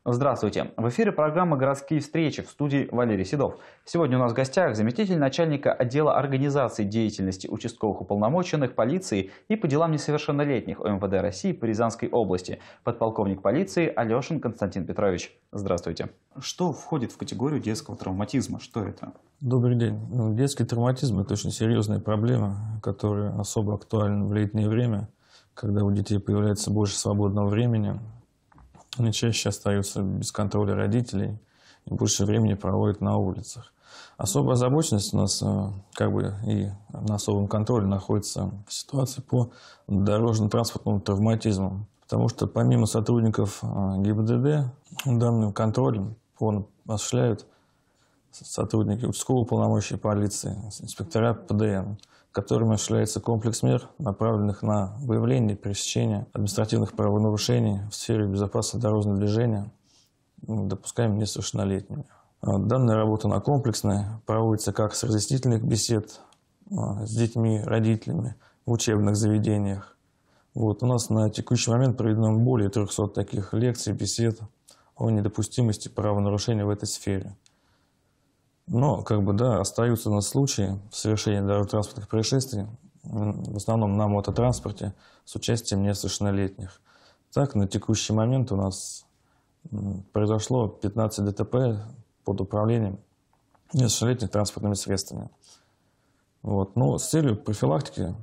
Здравствуйте. В эфире программа «Городские встречи», в студии Валерий Седов. Сегодня у нас в гостях заместитель начальника отдела организации деятельности участковых уполномоченных полиции и по делам несовершеннолетних ОМВД России по Рязанской области, подполковник полиции Алешин Константин Петрович. Здравствуйте. Что входит в категорию детского травматизма? Что это? Добрый день. Детский травматизм – это очень серьезная проблема, которая особо актуальна в летнее время, когда у детей появляется больше свободного времени. Они чаще остаются без контроля родителей и больше времени проводят на улицах. Особая озабоченность у нас и на особом контроле находится в ситуации по дорожно-транспортному травматизму. Потому что помимо сотрудников ГИБДД, данным контролем осуществляют сотрудники участкового уполномоченной полиции, инспектора ПДН, которыми осуществляется комплекс мер, направленных на выявление и пресечение административных правонарушений в сфере безопасности дорожного движения, допускаемыми несовершеннолетними. Данная работа она комплексная, проводится как с разъяснительных бесед с детьми, родителями в учебных заведениях. У нас на текущий момент проведено более 300 таких лекций, бесед о недопустимости правонарушений в этой сфере. Но, остаются у нас случаи совершения дорожно-транспортных происшествий, в основном на мототранспорте, с участием несовершеннолетних. Так, на текущий момент у нас произошло 15 ДТП под управлением несовершеннолетних транспортными средствами. Но с целью профилактики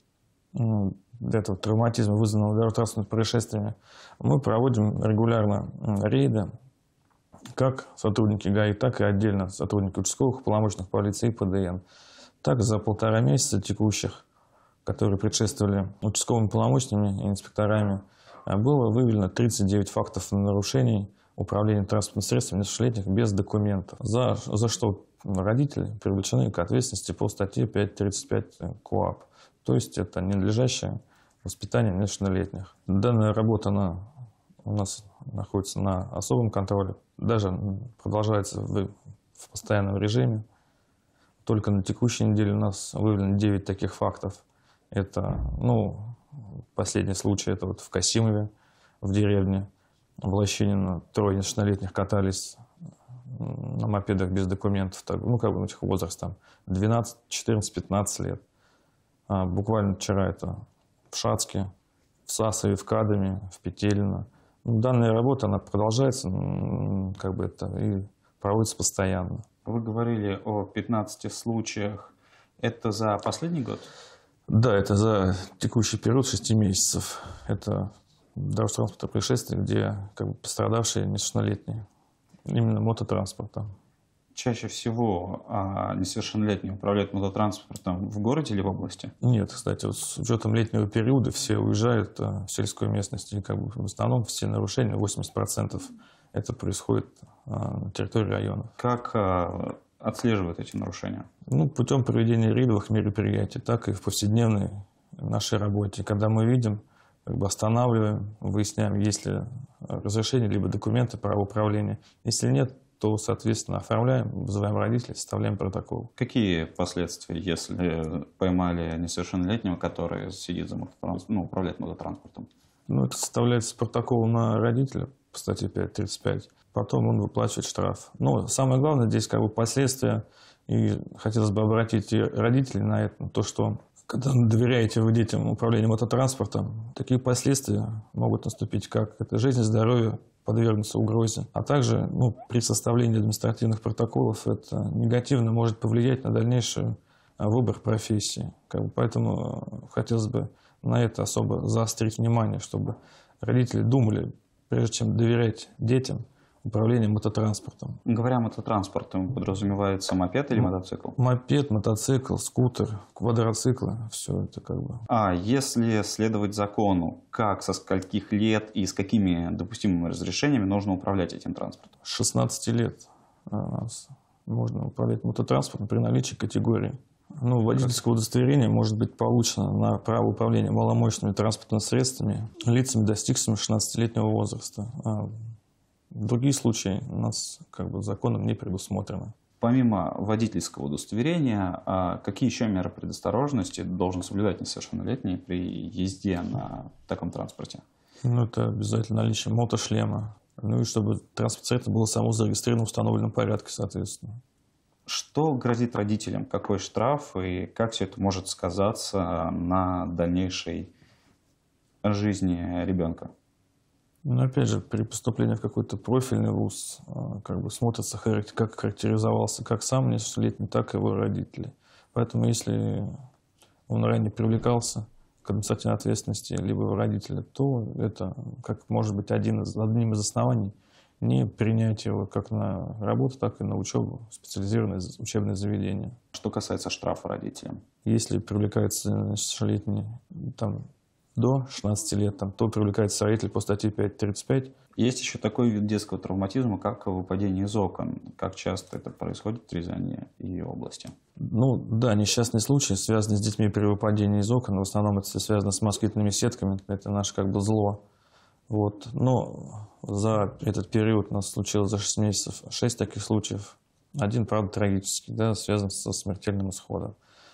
этого травматизма, вызванного дорожно-транспортными происшествиями, мы проводим регулярно рейды, как сотрудники ГАИ, так и отдельно сотрудники участковых уполномоченных полиции и ПДН. Так, за 1,5 месяца текущих, которые предшествовали участковыми полномочиями и инспекторами, было выявлено 39 фактов нарушений управления транспортным средством несовершеннолетних без документов, за что родители привлечены к ответственности по статье 5.35 КоАП. То есть это ненадлежащее воспитание несовершеннолетних. Данная работа у нас находится на особом контроле, даже продолжается в постоянном режиме. Только на текущей неделе у нас выявлено 9 таких фактов. Это, последний случай, это в Касимове, в деревне, в Лощинино, 3 несовершеннолетних катались на мопедах без документов, их возраст 12, 14, 15 лет. Буквально вчера это в Шацке, в Сасове, в Кадаме, в Петелино. Данная работа, она продолжается, и проводится постоянно. Вы говорили о 15 случаях. Это за последний год? Да, это за текущий период 6 месяцев. Это дорожно-транспортное происшествие, где пострадавшие несовершеннолетние. Именно мототранспортом. Чаще всего несовершеннолетние управляют мототранспортом в городе или в области? Нет, кстати, с учетом летнего периода все уезжают в сельскую местность. И в основном все нарушения, 80% это происходит на территории районов. Как отслеживают эти нарушения? Путем проведения рейдовых мероприятий, так и в повседневной нашей работе. Когда мы видим, останавливаем, выясняем, есть ли разрешение, либо документы, право управления. Если нет, то, соответственно, оформляем, вызываем родителей, составляем протокол. Какие последствия, если поймали несовершеннолетнего, который сидит за управляет мототранспортом? Это составляется протокол на родителя по статье 5.35. Потом он выплачивает штраф. Но самое главное здесь последствия. И хотелось бы обратить и родителей на это, то, что когда доверяете вы детям управлению мототранспортом, такие последствия могут наступить, как это жизнь и здоровье подвергнуться угрозе. А также при составлении административных протоколов это негативно может повлиять на дальнейший выбор профессии. Поэтому хотелось бы на это особо заострить внимание, чтобы родители думали, прежде чем доверять детям, управление мототранспортом. Говоря мототранспортом, подразумевается мопед или мотоцикл? Мопед, мотоцикл, скутер, квадроциклы, все это А если следовать закону, как, со скольких лет и с какими допустимыми разрешениями нужно управлять этим транспортом? С 16 лет можно управлять мототранспортом при наличии категории. Водительское удостоверение может быть получено на право управления маломощными транспортными средствами лицами, достигшими 16-летнего возраста. Другие случаи у нас законом не предусмотрены. Помимо водительского удостоверения, какие еще меры предосторожности должен соблюдать несовершеннолетний при езде на таком транспорте? Это обязательно наличие мотошлема, Ну и чтобы транспортное средство было само зарегистрировано в установленном порядке, соответственно. Что грозит родителям? Какой штраф и как все это может сказаться на дальнейшей жизни ребенка? Но опять же, при поступлении в какой-то профильный вуз как бы смотрится, как характеризовался как сам несовершеннолетний, так и его родители. Поэтому если он ранее привлекался к административной ответственности либо его родителя, то это как может быть одним из оснований не принять его как на работу, так и на учебу в специализированное учебное заведение. Что касается штрафа родителям? Если привлекается несовершеннолетний там, до 16 лет, то привлекается родитель по статье 5.35. Есть еще такой вид детского травматизма, как выпадение из окон. Как часто это происходит в Рязани и области? Ну да, несчастные случаи, связанные с детьми при выпадении из окон. В основном это связано с москитными сетками. Это наше как бы зло. Вот. Но за этот период у нас случилось за 6 месяцев 6 таких случаев. Один, правда, трагический, да, связан со смертельным исходом.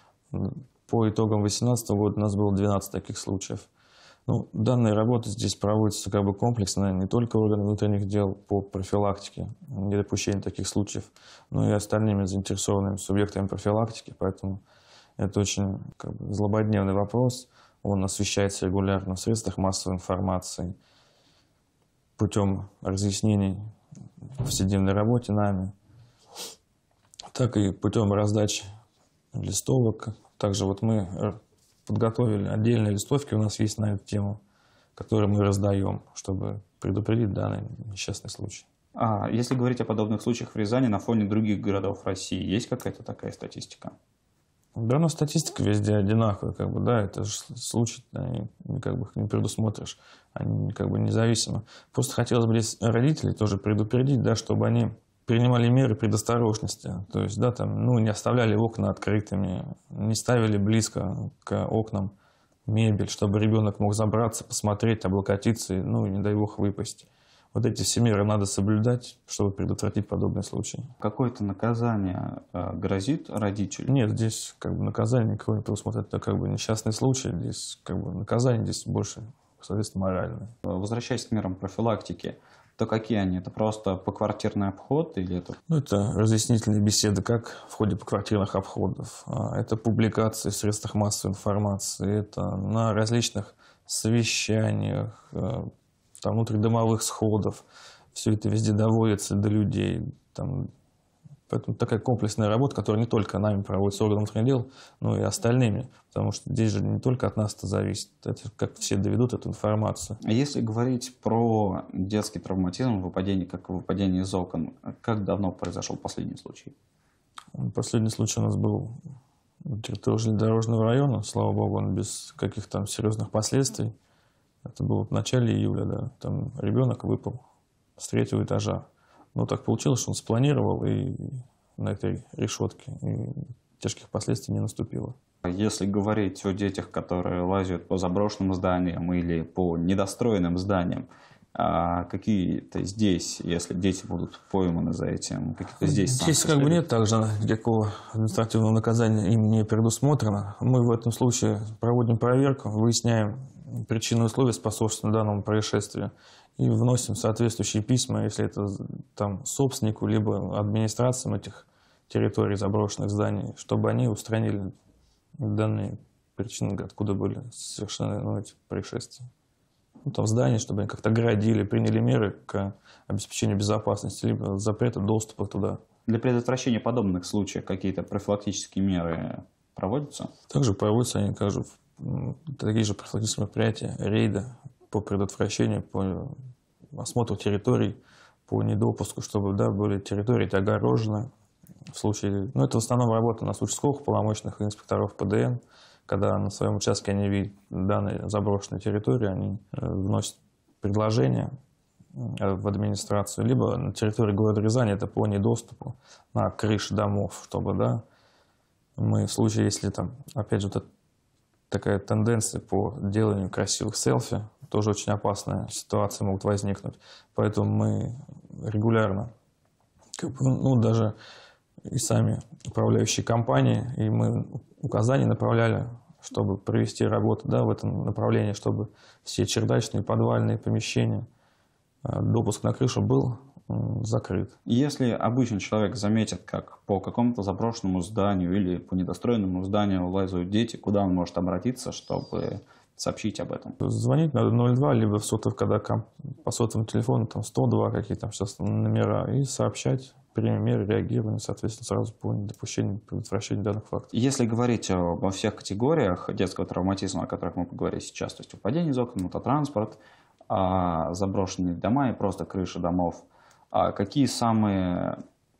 По итогам 2018 года у нас было 12 таких случаев. Ну, данная работа здесь проводится как бы комплексно, не только органами внутренних дел по профилактике недопущения таких случаев, но и остальными заинтересованными субъектами профилактики. Поэтому это очень как бы злободневный вопрос. Он освещается регулярно в средствах массовой информации путем разъяснений в повседневной работе нами, так и путем раздачи листовок. Также вот мы подготовили отдельные листовки, у нас есть на эту тему, которые мы раздаем, чтобы предупредить данный несчастный случай. А если говорить о подобных случаях в Рязани на фоне других городов России, есть какая-то такая статистика? Да, но статистика везде одинаковая, как бы, да, это же случаи, они как бы их не предусмотришь, они как бы независимо. Просто хотелось бы здесь родителей тоже предупредить, да, чтобы они принимали меры предосторожности, то есть, да, там, ну, не оставляли окна открытыми, не ставили близко к окнам мебель, чтобы ребенок мог забраться, посмотреть, облокотиться, ну, и, не дай бог, выпасть. Вот эти все меры надо соблюдать, чтобы предотвратить подобные случаи. Какое-то наказание грозит родителю? Нет, здесь как бы наказание никакого не предусмотрено, это как бы несчастный случай, здесь как бы наказание здесь больше, соответственно, моральное. Возвращаясь к мерам профилактики, то какие они? Это просто поквартирный обход или это? Ну, это разъяснительные беседы, как в ходе поквартирных обходов. Это публикации в средствах массовой информации, это на различных совещаниях, там, внутридомовых сходов. Все это везде доводится до людей. Там, поэтому такая комплексная работа, которая не только нами проводится, органом внутренних дел, но и остальными. Потому что здесь же не только от нас это зависит. Это как все доведут эту информацию. Если говорить про детский травматизм, выпадение, как выпадение из окон, как давно произошел последний случай? Последний случай у нас был на территории железнодорожного района. Слава богу, он без каких-то там серьезных последствий. Это было в начале июля, да. Там ребенок выпал с 3-го этажа. Но так получилось, что он спланировал и на этой решетке, и тяжких последствий не наступило. Если говорить о детях, которые лазят по заброшенным зданиям или по недостроенным зданиям, какие-то здесь, если дети будут пойманы за этим, какие-то здесь санкции? Здесь как бы нет также никакого административного наказания им не предусмотрено. Мы в этом случае проводим проверку, выясняем причины и условия, способствующие данному происшествию, и вносим соответствующие письма, если это там собственнику, либо администрациям этих территорий заброшенных зданий, чтобы они устранили данные причины, откуда были совершены эти происшествия. Ну, там здания, чтобы они как-то оградили, приняли меры к обеспечению безопасности, либо запрета доступа туда. Для предотвращения подобных случаев какие-то профилактические меры проводятся? Также проводятся они, такие же профилактические мероприятия, рейды по предотвращению, по осмотру территорий, по недопуску, чтобы, да, были территории огорожены. В случае, ну, это в основном работа на случай участковых полномочных и инспекторов ПДН, когда на своем участке они видят данные заброшенные территории, они вносят предложения в администрацию, либо на территории города Рязани это по недоступу на крыши домов, чтобы, да, мы в случае, если там, опять же, вот такая тенденция по деланию красивых селфи, тоже очень опасная ситуация могут возникнуть. Поэтому мы регулярно, ну, даже и сами управляющие компании, и мы указания направляли, чтобы провести работу, да, в этом направлении, чтобы все чердачные, подвальные помещения допуск на крышу был закрыт. Если обычный человек заметит, как по какому-то заброшенному зданию или по недостроенному зданию лазают дети, куда он может обратиться, чтобы сообщить об этом? Звонить надо 02, либо в сотовый, когда по сотовому телефону, там 102, какие там сейчас номера, и сообщать, примем меры реагирования, соответственно, сразу по недопущению, предотвращению данных фактов. Если говорить обо всех категориях детского травматизма, о которых мы поговорили сейчас, то есть упадение из окон, мототранспорт, заброшенные дома и просто крыши домов, какие самые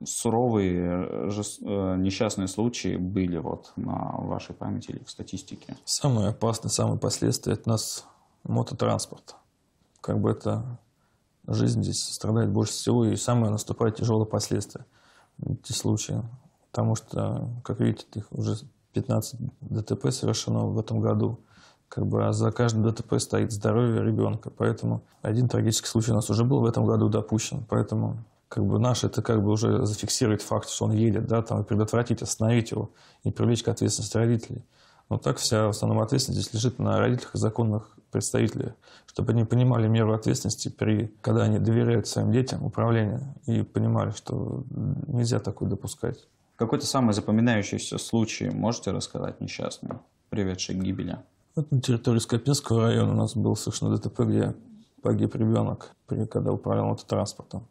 суровые несчастные случаи были вот на вашей памяти или в статистике? Самое опасное, самое последствия – это у нас мототранспорт. Как бы это жизнь здесь страдает больше всего, и самое наступает тяжелое последствие эти случаи. Потому что, как видите, их уже 15 ДТП совершено в этом году. А за каждым ДТП стоит здоровье ребенка. Поэтому один трагический случай у нас уже был в этом году допущен. Поэтому наше это уже зафиксировать факт, что он едет, да, там, и предотвратить, остановить его и привлечь к ответственности родителей. Но так вся в основном ответственность здесь лежит на родителях и законных представителях, чтобы они понимали меру ответственности, когда они доверяют своим детям управление, и понимали, что нельзя такое допускать. Какой-то самый запоминающийся случай можете рассказать несчастный, приведший к гибели? Вот на территории Скопинского района у нас был совершено ДТП, где погиб ребенок, когда управлял мототранспортом.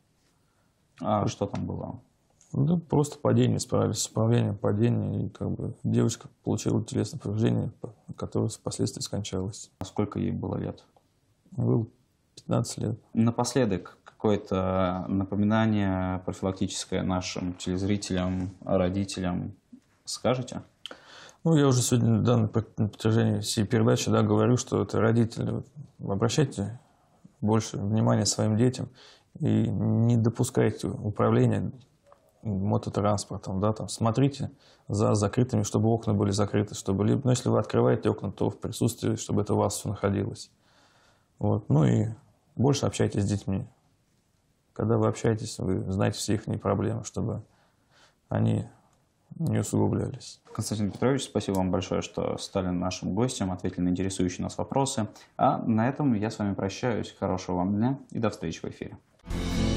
А что там было? Ну, просто падение, справились с управлением, падение, и девочка получила телесное повреждение, которое впоследствии скончалось. А сколько ей было лет? Было 15 лет. Напоследок, какое-то напоминание профилактическое нашим телезрителям, родителям скажете? Ну, я уже сегодня на протяжении всей передачи говорю, что это родители. Обращайте больше внимания своим детям и не допускайте управления мототранспортом. Да, там, смотрите за закрытыми, чтобы окна были закрыты. Если вы открываете окна, то в присутствии, чтобы это у вас все находилось. Вот. Ну и больше общайтесь с детьми. Когда вы общаетесь, вы знаете все их проблемы, чтобы они не усугублялись. Константин Петрович, спасибо вам большое, что стали нашим гостем, ответили на интересующие нас вопросы. А на этом я с вами прощаюсь. Хорошего вам дня и до встречи в эфире.